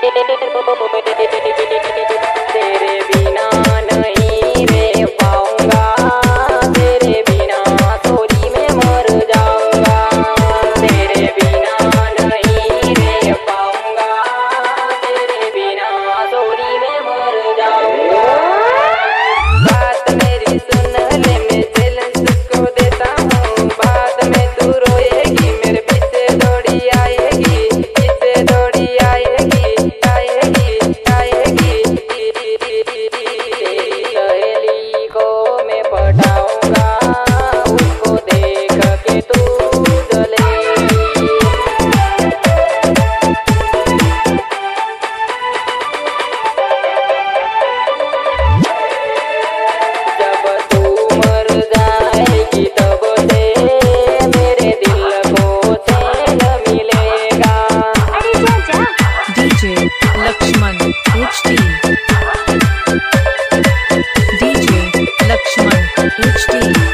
तेरे बिना नहीं रह पाऊंगा, तेरे बिना सोची में मर जाऊंगा। तेरे बिना नहीं रह पाऊंगा, तेरे बिना सोची में मर जाऊंगा। बात मेरी सुन ले, मैं चैलेंज तुझको देता हूँ। बाद में तू रोएगी, मेरे पीछे दौड़ी आएगी, पीछे दौड़ी आएगी, आएगी, आएगी। तेरी सहेली को मैं पटाऊंगा, उसको देख के तू जलेगी। जब तू मर जाएगी तब से मेरे दिल को चैन मिलेगा। DJ Lakshman HD DJ Lakshman HD